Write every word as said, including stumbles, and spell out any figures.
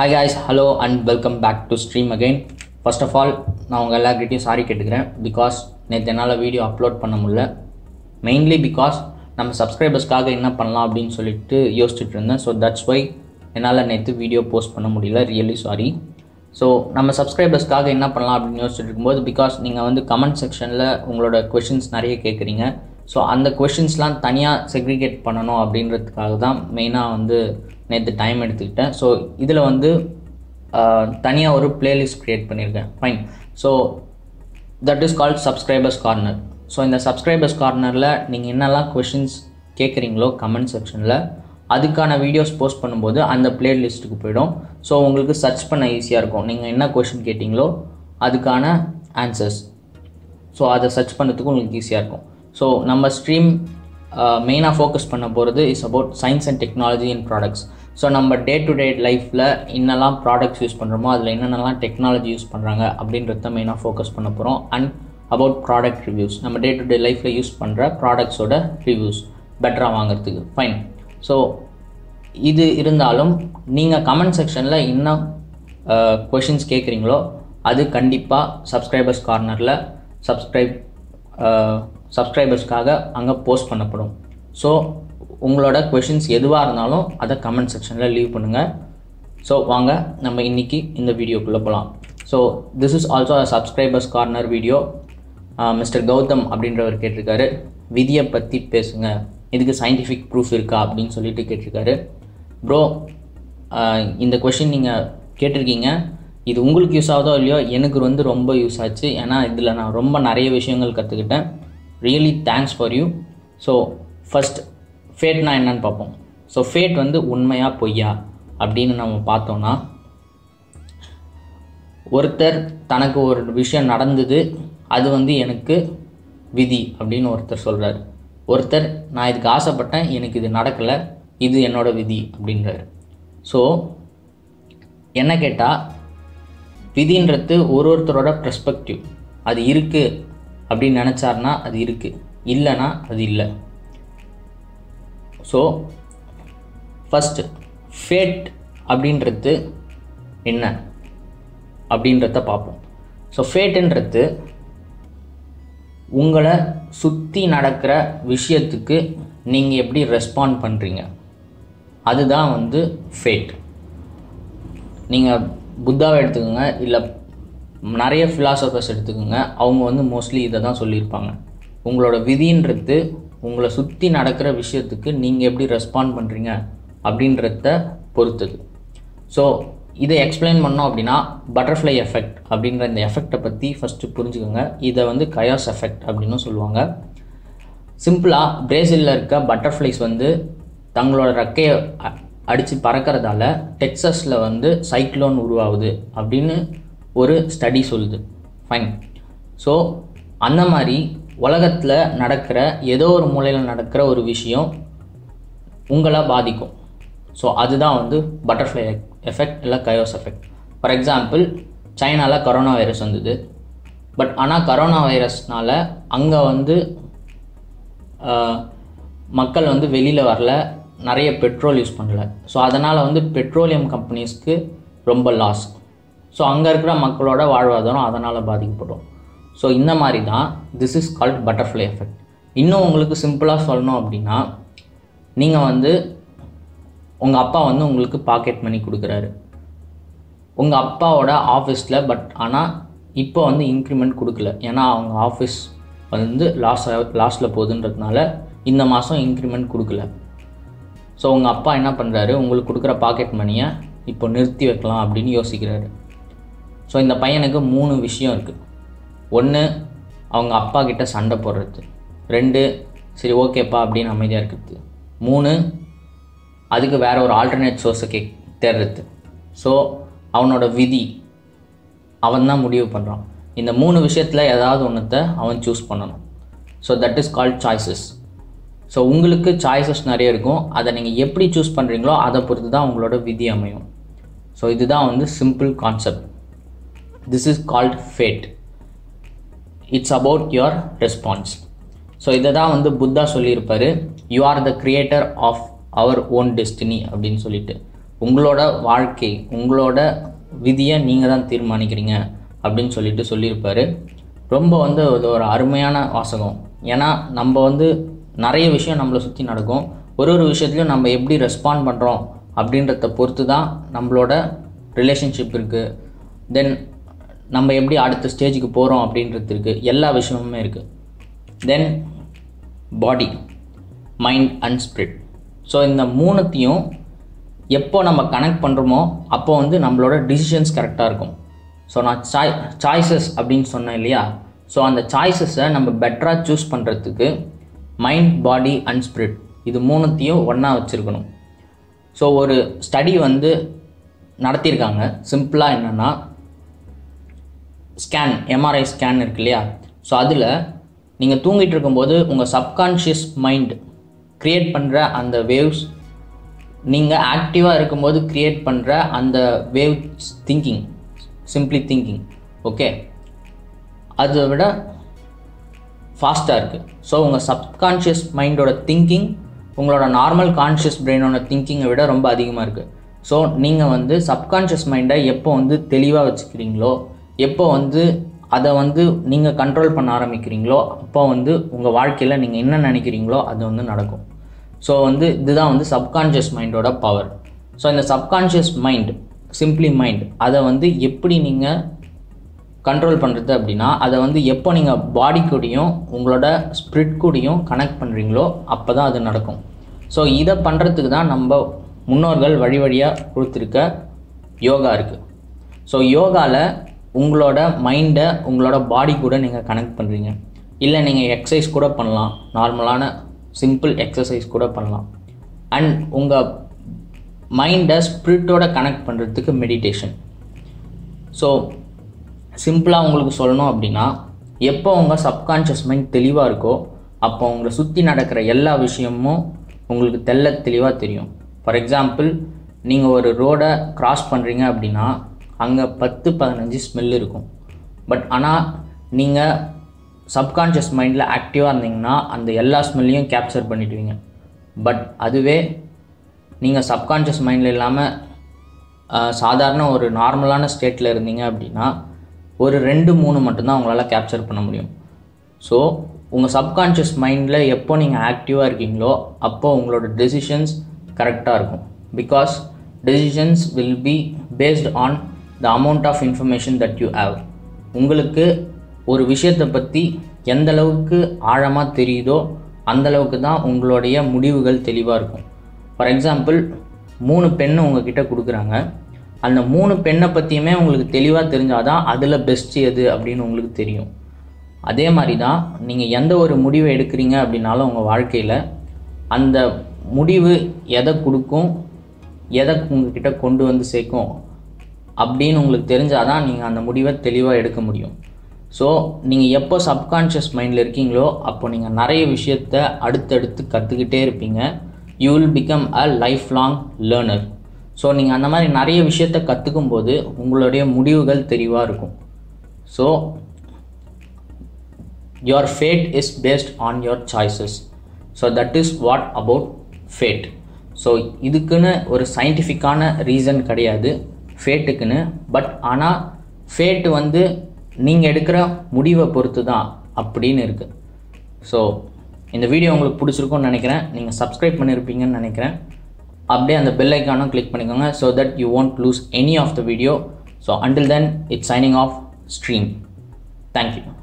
Hi guys, hello and welcome back to stream again. First of all, நான் உங்க எல்லார்கிட்டயும் sorry கேட்டுக்கிறேன் because நேத்து என்னால வீடியோ அப்லோட் பண்ண முடியல. Mainly because நம்ம சப்ஸ்கிரைபர்ஸ்க்காக என்ன பண்ணலாம் அப்படினு சொல்லிட்டு யோசிச்சிட்டு இருந்தேன். So that's why என்னால நேத்து வீடியோ போஸ்ட் பண்ண முடியல. Really sorry. So நம்ம சப்ஸ்கிரைபர்ஸ்க்காக என்ன பண்ணலாம் அப்படினு யோசிச்சிட்டு இருக்கும்போது because நீங்க வந்து கமெண்ட் செக்ஷன்ல உங்களோட क्वेश्चंस நிறைய கேக்குறீங்க. So அந்த क्वेश्चंसலாம் தனியா செக்ரிகேட் பண்ணனும் அப்படின்றதுக்காக தான் மெயினா வந்து நேத்து டைம் எடுத்துக்கிட்டேன். ஸோ இதில் வந்து தனியாக ஒரு பிளேலிஸ்ட் க்ரியேட் பண்ணியிருக்கேன். Fine. So that is called subscribers corner. So இந்த சப்ஸ்கிரைபர்ஸ் கார்னரில் நீங்கள் என்னெல்லாம் கொஷின்ஸ் கேட்குறீங்களோ கமெண்ட் செக்ஷனில் அதுக்கான வீடியோஸ் போஸ்ட் பண்ணும்போது அந்த பிளேலிஸ்ட்டுக்கு போயிடும். ஸோ உங்களுக்கு சர்ச் பண்ண ஈஸியாக இருக்கும். நீங்கள் என்ன கொஷின் கேட்டிங்களோ அதுக்கான ஆன்சர்ஸ், ஸோ அதை சர்ச் பண்ணுறதுக்கு உங்களுக்கு ஈஸியாக இருக்கும். ஸோ நம்ம ஸ்ட்ரீம் மெயினாக ஃபோக்கஸ் பண்ண போகிறது is about science and technology in products. So நம்ம டே டு டே லைஃப்பில் என்னெல்லாம் ப்ராடக்ட்ஸ் யூஸ் பண்ணுறோமோ அதில் என்னென்னலாம் டெக்னாலஜி யூஸ் பண்ணுறாங்க அப்படின்றத மெயினாக ஃபோக்கஸ் பண்ண போகிறோம். அண்ட் அபவுட் ப்ராடக்ட் ரிவ்யூஸ், நம்ம டே டு டே லைஃப்பில் யூஸ் பண்ணுற ப்ராடக்ட்ஸோட ரிவ்யூஸ் பெட்டராக வாங்குறதுக்கு. ஃபைன். ஸோ இது இருந்தாலும் நீங்கள் கமெண்ட் செக்ஷனில் என்ன கொஷின்ஸ் கேட்குறீங்களோ அது கண்டிப்பாக சப்ஸ்கிரைபர்ஸ் கார்னரில் சப்ஸ்கிரைப் சப்ஸ்கிரைபர்ஸ்க்காக அங்கே போஸ்ட் பண்ணப்படும். ஸோ உங்களோட கொஷின்ஸ் எதுவாக இருந்தாலும் அதை கமெண்ட் செக்ஷனில் லீவ் பண்ணுங்கள். ஸோ வாங்க நம்ம இன்றைக்கி இந்த வீடியோக்குள்ளே போகலாம். So this is also a subscribers corner video. Mister Gautam அப்படின்றவர் கேட்டிருக்காரு, விதியை பற்றி பேசுங்க, இதுக்கு சயின்டிஃபிக் ப்ரூஃப் இருக்கா அப்படின்னு சொல்லிட்டு கேட்டிருக்காரு. ப்ரோ, இந்த கொஷின் நீங்கள் கேட்டிருக்கீங்க, இது உங்களுக்கு யூஸ் ஆகுதோ இல்லையோ எனக்கு வந்து ரொம்ப யூஸ் ஆச்சு. ஏன்னா இதில் நான் ரொம்ப நிறைய விஷயங்கள் கற்றுக்கிட்டேன். Really thanks for you. So first ஃபேட்னா என்னன்னு பார்ப்போம். ஸோ ஃபேட் வந்து உண்மையா பொய்யா அப்படின்னு நம்ம பார்த்தோன்னா, ஒருத்தர் தனக்கு ஒரு விஷயம் நடந்தது, அது வந்து எனக்கு விதி அப்படின்னு ஒருத்தர் சொல்கிறார். ஒருத்தர் நான் இதுக்கு ஆசைப்பட்டேன், எனக்கு இது நடக்கலை, இது என்னோட விதி அப்படின்றார். ஸோ என்ன கேட்டால், விதின்றது ஒரு ஒருத்தரோட பெர்ஸ்பெக்டிவ். அது இருக்குது அப்படின்னு நினச்சார்னா அது இருக்குது, இல்லைன்னா அது இல்லை. ஸோ ஃபஸ்ட்டு ஃபேட் அப்படின்றது என்ன அப்படின்றத பார்ப்போம். ஸோ ஃபேட்டுன்றது உங்களை சுற்றி நடக்கிற விஷயத்துக்கு நீங்கள் எப்படி ரெஸ்பாண்ட் பண்ணுறீங்க, அதுதான் வந்து ஃபேட். நீங்கள் புத்தாவை எடுத்துக்கோங்க, இல்லை நிறைய ஃபிலாசபர்ஸ் எடுத்துக்கோங்க, அவங்க வந்து மோஸ்ட்லி இதை தான் சொல்லியிருப்பாங்க. உங்களோட விதின்றது உங்களை சுற்றி நடக்கிற விஷயத்துக்கு நீங்கள் எப்படி ரெஸ்பாண்ட் பண்ணுறீங்க அப்படின்றத பொறுத்தது. ஸோ இதை எக்ஸ்பிளைன் பண்ணோம் அப்படின்னா, பட்டர்ஃப்ளை எஃபெக்ட் அப்படின்ற இந்த எஃபெக்டை பற்றி ஃபஸ்ட்டு புரிஞ்சுக்கோங்க. இதை வந்து கயாஸ் எஃபெக்ட் அப்படின்னு சொல்லுவாங்க. சிம்பிளாக பிரேசிலில் இருக்க பட்டர்ஃப்ளைஸ் வந்து தங்களோட ரெக்கையை அடித்து பறக்கிறதால டெக்ஸஸில் வந்து சைக்ளோன் உருவாகுது அப்படின்னு ஒரு ஸ்டடி சொல்லுது. ஃபைன். ஸோ அந்த மாதிரி உலகத்தில் நடக்கிற ஏதோ ஒரு மூலையில் நடக்கிற ஒரு விஷயம் உங்களை பாதிக்கும். ஸோ அதுதான் வந்து பட்டர்ஃப்ளை எஃபெக்ட் இல்லை கயோஸ் எஃபெக்ட். ஃபார் எக்ஸாம்பிள், சைனாவில் கரோனா வைரஸ் வந்தது. பட் ஆனால் கரோனா வைரஸ்னால் அங்கே வந்து மக்கள் வந்து வெளியில் வரல, நிறைய பெட்ரோல் யூஸ் பண்ணல. ஸோ அதனால் வந்து பெட்ரோலியம் கம்பெனிஸ்க்கு ரொம்ப லாஸ். ஸோ அங்கே இருக்கிற மக்களோட வாழ்வாதாரம் அதனால் பாதிக்கப்படும். ஸோ இந்த மாதிரி தான் this is called butterfly effect. இன்னும் உங்களுக்கு சிம்பிளாக சொல்லணும் அப்படின்னா, நீங்கள் வந்து உங்கள் அப்பா வந்து உங்களுக்கு பாக்கெட் மணி கொடுக்குறாரு உங்கள் அப்பாவோட ஆஃபீஸில். பட் ஆனால் இப்போ வந்து இன்க்ரிமெண்ட் கொடுக்கல, ஏன்னா அவங்க ஆஃபீஸ் வந்து லாஸ் லாஸில் போகுதுன்றதுனால இந்த மாதம் இன்க்ரிமெண்ட் கொடுக்கல. ஸோ உங்கள் அப்பா என்ன பண்ணுறாரு, உங்களுக்கு கொடுக்குற பாக்கெட் மணியை இப்போ நிறுத்தி வைக்கலாம் அப்படின்னு யோசிக்கிறாரு. ஸோ இந்த பையனுக்கு மூணு விஷயம் இருக்குது. ஒன்று, அவங்க அப்பா கிட்ட சண்டை போடுறது. ரெண்டு, சரி ஓகேப்பா அப்படின்னு அமைதியாக இருக்கிறது. மூணு, அதுக்கு வேற ஒரு ஆல்டர்னேட் சோர்ஸை கே தேடுறது. ஸோ அவனோட விதி, அவன் தான் முடிவு பண்ணுறான். இந்த மூணு விஷயத்தில் ஏதாவது ஒன்றத்தை அவன் சூஸ் பண்ணணும். So that is called choices. So உங்களுக்கு சாய்ஸஸ் நிறைய இருக்கும். அதை நீங்கள் எப்படி சூஸ் பண்ணுறீங்களோ அதை பொறுத்து தான் உங்களோட விதி அமையும். ஸோ இதுதான் வந்து simple concept. This is called fate. It's about your response. So இதை தான் வந்து புத்தா சொல்லியிருப்பார், you are the creator of our own destiny அப்படின்னு சொல்லிட்டு. உங்களோட வாழ்க்கை உங்களோட விதியை நீங்கள் தான் தீர்மானிக்கிறீங்க அப்படின்னு சொல்லிட்டு சொல்லியிருப்பார். ரொம்ப வந்து அது ஒரு அருமையான வாசகம். ஏன்னா நம்ம வந்து நிறைய விஷயம் நம்மளை சுற்றி நடக்கும். ஒரு ஒரு விஷயத்துலையும் நம்ம எப்படி ரெஸ்பாண்ட் பண்ணுறோம் அப்படின்றத பொறுத்து தான் நம்மளோட ரிலேஷன்ஷிப் இருக்குது, தென் நம்ம எப்படி அடுத்த ஸ்டேஜுக்கு போகிறோம் அப்படின்றது இருக்குது, எல்லா விஷயமுமே இருக்குது. Then body, mind and spirit. So இந்த மூணுத்தையும் எப்போ நம்ம கனெக்ட் பண்ணுறோமோ அப்போ வந்து நம்மளோட டிசிஷன்ஸ் கரெக்டாக இருக்கும். ஸோ நான் சாய் சாய்ஸஸ் அப்படின்னு சொன்னேன் இல்லையா? ஸோ அந்த சாய்ஸஸை நம்ம பெட்டராக சூஸ் பண்ணுறதுக்கு மைண்ட், பாடி அண்ட் ஸ்பிரிட் இது மூணுத்தையும் ஒன்றா வச்சுருக்கணும். ஸோ ஒரு ஸ்டடி வந்து நடத்தியிருக்காங்க. சிம்பிளாக என்னென்னா, ஸ்கேன் எம்ஆர்ஐ ஸ்கேன் இருக்கு இல்லையா? ஸோ அதில் நீங்கள் தூங்கிட்டு இருக்கும்போது உங்கள் சப்கான்ஷியஸ் மைண்ட் க்ரியேட் பண்ணுற அந்த வேவ்ஸ், நீங்கள் ஆக்டிவாக இருக்கும்போது க்ரியேட் பண்ணுற அந்த waves thinking, simply thinking, okay, அதை விட ஃபாஸ்ட்டாக இருக்குது. ஸோ உங்கள் சப்கான்ஷியஸ் மைண்டோட திங்கிங் உங்களோட நார்மல் கான்ஷியஸ் பிரெயினோட திங்கிங்கை விட ரொம்ப அதிகமாக இருக்குது. ஸோ நீங்கள் வந்து சப்கான்ஷியஸ் மைண்டை எப்போ வந்து தெளிவாக வச்சுக்கிறீங்களோ, எப்போ வந்து அதை வந்து நீங்கள் கண்ட்ரோல் பண்ண ஆரம்பிக்கிறீங்களோ, அப்போ வந்து உங்கள் வாழ்க்கையில் நீங்கள் என்ன நினைக்கிறீங்களோ அது வந்து நடக்கும். ஸோ வந்து இதுதான் வந்து சப்கான்ஷியஸ் மைண்டோட பவர். ஸோ இந்த சப்கான்ஷியஸ் மைண்ட், சிம்பிளி மைண்ட், அதை வந்து எப்படி நீங்கள் கண்ட்ரோல் பண்ணுறது அப்படின்னா, அதை வந்து எப்போ நீங்கள் பாடி கூடயும் உங்களோட ஸ்பிரிட் கூடயும் கனெக்ட் பண்ணுறீங்களோ அப்போ தான் அது நடக்கும். ஸோ இதை பண்ணுறதுக்கு தான் நம்ம முன்னோர்கள் வழி வழியாக கொடுத்துருக்க யோகா இருக்குது. ஸோ யோகாவில் உங்களோட மைண்டை உங்களோட பாடி கூட நீங்கள் கனெக்ட் பண்ணுறீங்க. இல்லை நீங்கள் எக்ஸசைஸ் கூட பண்ணலாம், நார்மலான சிம்பிள் எக்ஸசைஸ் கூட பண்ணலாம். அண்ட் உங்கள் மைண்டை ஸ்பிரிட்டோட கனெக்ட் பண்ணுறதுக்கு மெடிடேஷன். ஸோ சிம்பிளாக உங்களுக்கு சொல்லணும் அப்படின்னா, எப்போ உங்கள் சப்கான்ஷியஸ் மைண்ட் தெளிவாக இருக்கோ அப்போ உங்களை சுற்றி நடக்கிற எல்லா விஷயமும் உங்களுக்கு தெள்ள தெளிவாக தெரியும். ஃபார் எக்ஸாம்பிள், நீங்கள் ஒரு ரோடை க்ராஸ் பண்ணுறீங்க அப்படின்னா அங்கே பத்து பதினஞ்சு ஸ்மெல் இருக்கும். பட் ஆனால் நீங்கள் சப்கான்ஷியஸ் மைண்டில் ஆக்டிவாக இருந்தீங்கன்னா அந்த எல்லா ஸ்மெல்லையும் கேப்சர் பண்ணிடுவீங்க. பட் அதுவே நீங்கள் சப்கான்ஷியஸ் மைண்டில் இல்லாமல் சாதாரண ஒரு நார்மலான ஸ்டேட்டில் இருந்தீங்க அப்படின்னா ஒரு ரெண்டு மூணு மட்டும்தான் உங்களால் கேப்சர் பண்ண முடியும். ஸோ உங்கள் சப்கான்ஷியஸ் மைண்டில் எப்போ நீங்கள் ஆக்டிவாக இருக்கீங்களோ அப்போ உங்களோட டெசிஷன்ஸ் கரெக்டாக இருக்கும். Because decisions will be based on the amount of information that you have. உங்களுக்கு ஒரு விஷயத்தை பற்றி எந்த அளவுக்கு ஆழமாக தெரியுதோ அந்தளவுக்கு தான் உங்களுடைய முடிவுகள் தெளிவாக இருக்கும். ஃபார் எக்ஸாம்பிள், மூணு பெண்ணு உங்ககிட்ட கொடுக்குறாங்க. அந்த மூணு பெண்ணை பற்றியுமே உங்களுக்கு தெளிவாக தெரிஞ்சால் தான் அதில் பெஸ்ட்டு எது அப்படின்னு உங்களுக்கு தெரியும். அதே மாதிரி தான் நீங்கள் எந்த ஒரு முடிவை எடுக்கிறீங்க அப்படின்னாலும் உங்கள் வாழ்க்கையில் அந்த முடிவு எதை கொடுக்கும், எதை உங்ககிட்ட கொண்டு வந்து சேர்க்கும் அப்படின்னு உங்களுக்கு தெரிஞ்சால் தான் நீங்கள் அந்த முடிவை தெளிவாக எடுக்க முடியும். ஸோ நீங்கள் எப்போ சப்கான்ஷியஸ் மைண்டில் இருக்கீங்களோ அப்போ நீங்கள் நிறைய விஷயத்தை அடுத்தடுத்து கற்றுக்கிட்டே இருப்பீங்க. You will become a life long learner. So நீங்கள் அந்த மாதிரி நிறைய விஷயத்தை கற்றுக்கும் போது உங்களுடைய முடிவுகள் தெளிவாக இருக்கும். So your fate is based on your choices. So that is what about fate. So இதுக்குன்னு ஒரு சயின்டிஃபிக்கான ரீசன் கிடையாது ஃபேட்டுக்குன்னு. பட் ஆனால் ஃபேட்டு வந்து நீங்கள் எடுக்கிற முடிவை பொறுத்து தான் அப்படின்னு இருக்குது. ஸோ இந்த வீடியோ உங்களுக்கு பிடிச்சிருக்கும்னு நினைக்கிறேன். நீங்கள் சப்ஸ்கிரைப் பண்ணியிருப்பீங்கன்னு நினைக்கிறேன். அப்படியே அந்த பெல் ஐக்கானும் கிளிக் பண்ணிக்கோங்க so that you won't lose any of the video. So until then, it's signing off, Stream. Thank you.